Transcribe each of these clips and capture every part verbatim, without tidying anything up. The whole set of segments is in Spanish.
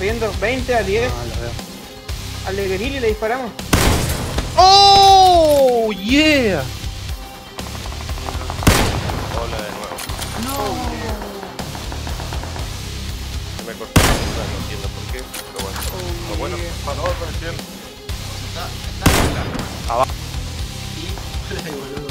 corriendo. veinte a diez. Ah, lo veo. Al de Guerrilla le disparamos. ¡Oh! ¡Yeah! Hola de nuevo. No. Se me cortó la luz, no entiendo por qué, pero bueno. Lo bueno es que para no lo entiendo. Está, está acá. Abajo. Y... boludo.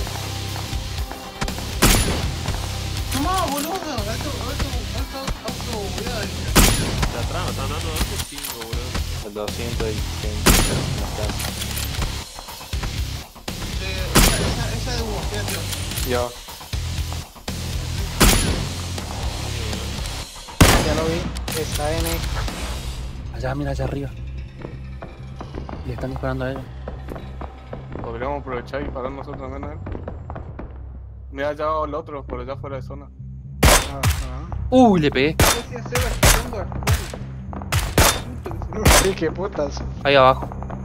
Tomá, boludo. Alto, alto, alto, auto, boludo. De atrás, me están dando alto cinco, boludo. El doscientos y Esa, esa, esa de Hugo, fíjate. Yo. Ya lo vi. Está N. Allá, mira, allá arriba. Le están disparando a ellos. Podríamos aprovechar y parar nosotros también a él. Mira allá el otro, por allá fuera de zona. Ajá. Uy, le pegué. ¿Qué hacía Sebas? ¿Qué onda? Sí, qué putas. Ahí abajo.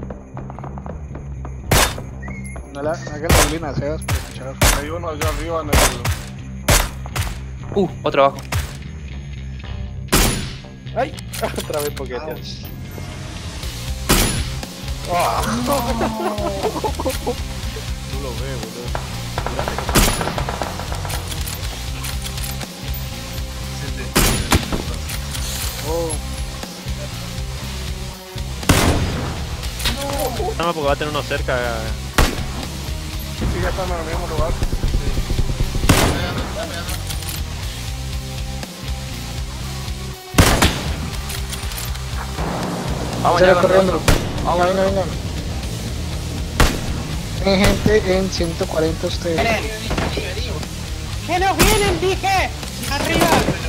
No la, no hagas la bolina, Sebas, para escuchar. Hay uno allá arriba en el... Uh, otro abajo. ¡Ay! Otra vez poquete. Tú lo ves, boludo. Oh. Nada más porque va a tener uno cerca. Sí, ya están en el mismo lugar. Vamos Ya allá corriendo. Venga, venga, venga. Tienen gente en ciento cuarenta ustedes. Vení, vení, vení. ¡Que nos vienen, dije! ¡Arriba!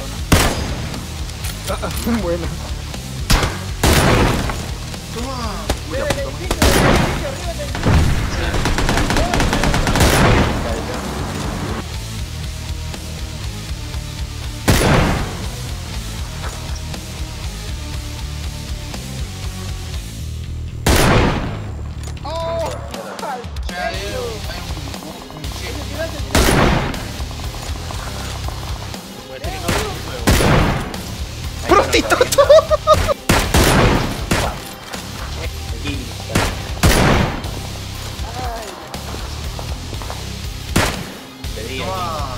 Bueno. Toma. Ya hay un... un cheque. ¡Prostituto! Toma.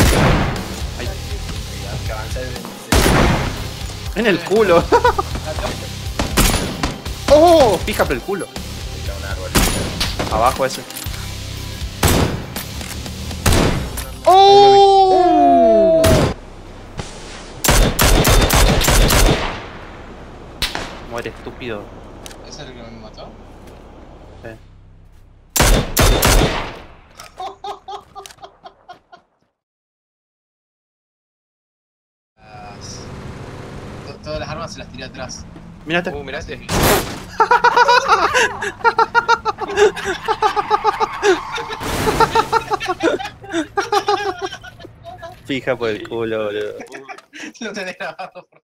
En el culo. ¡Oh! Fija por el culo. Abajo ese. ¡Oh! Muere, estúpido. ¿Ese es el que me mató? Sí. Las- to- Todas las armas se las tiré atrás. Mírate. Uh, mirá este. Fija por el culo, boludo. Lo tenés grabado,